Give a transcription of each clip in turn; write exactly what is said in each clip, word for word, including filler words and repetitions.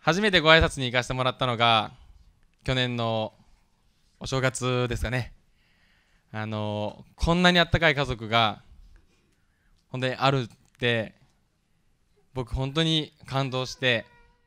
初めてご挨拶に行かせてもらったのが去年のお正月ですかね。あのこんなにあったかい家族が本当にあるって僕本当に感動して、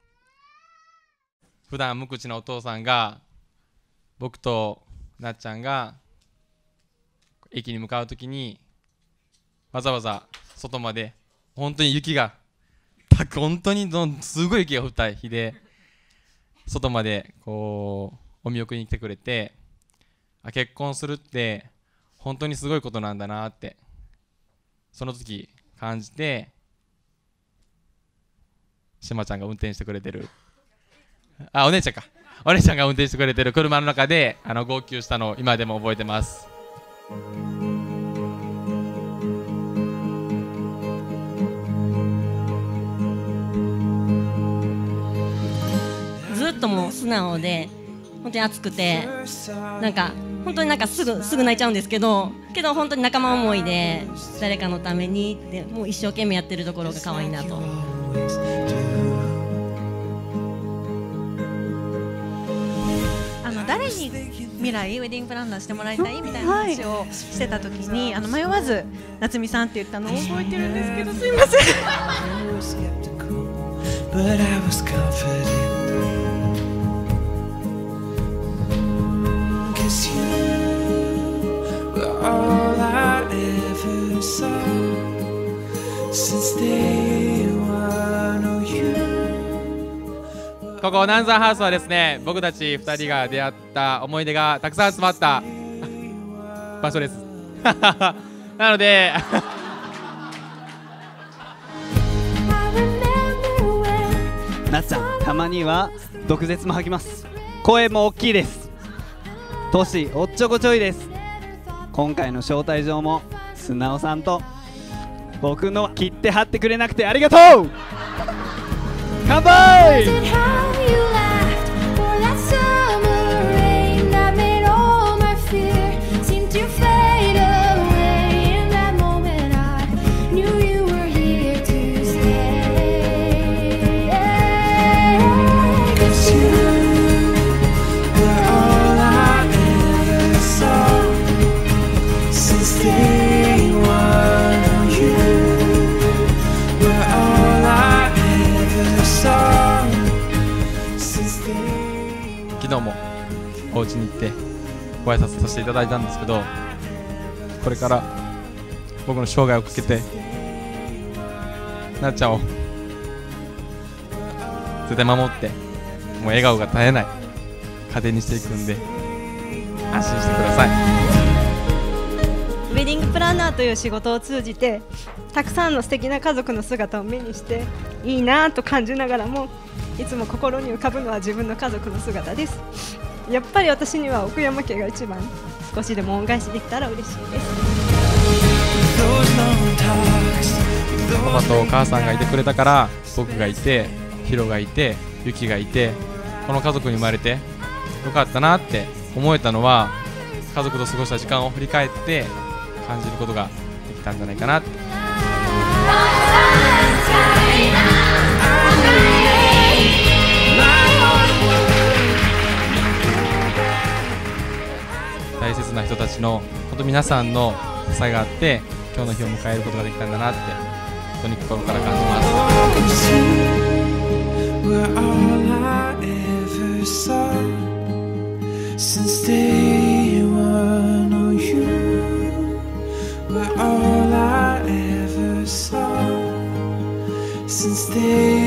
普段無口なお父さんが僕となっちゃんが駅に向かうときにわざわざ外まで、本当に雪が本当にどんすごい雪が降った日で外までこうお見送りに来てくれて、あ、結婚するって本当にすごいことなんだなってその時感じて、しまちゃんが運転してくれてる、あ、お姉ちゃんか、お姉ちゃんが運転してくれてる車の中であの号泣したのを今でも覚えてます。 ずっともう素直で本当に熱くて、なんか本当になんかすぐすぐ泣いちゃうんですけどけど本当に仲間思いで誰かのためにってもう一生懸命やってるところが可愛いなと。 あの誰に未来ウェディングプランナーしてもらいたいみたいな話をしてた時に、あの迷わず夏美さんって言ったのを覚えてるんですけど、すいません。 ここ南山ハウスはですね、僕たちふたりが出会った思い出がたくさん詰まった場所ですなのでなっちゃん、たまには毒舌も吐きます。声も大きいです。年おっちょこちょいです。今回の招待状も素直さんと僕の切って貼ってくれなくてありがとう。乾杯。 昨日もお家に行ってご挨拶させていただいたんですけど、これから僕の生涯をかけてなっちゃんを絶対守って、もう笑顔が絶えない家庭にしていくんで安心してください。 ウェディングプランナーという仕事を通じてたくさんの素敵な家族の姿を目にしていいなと感じながらも、いつも心に浮かぶのは自分の家族の姿です。やっぱり私には奥山家が一番、少しでも恩返しできたら嬉しいです。 パパとお母さんがいてくれたから僕がいて、ヒロがいて、ユキがいて、この家族に生まれてよかったなって思えたのは、家族と過ごした時間を振り返って感じることができたんじゃないかなって。大切な人たちの本当皆さんの支えがあって今日の日を迎えることができたんだなって本当に心から感じます。 Since day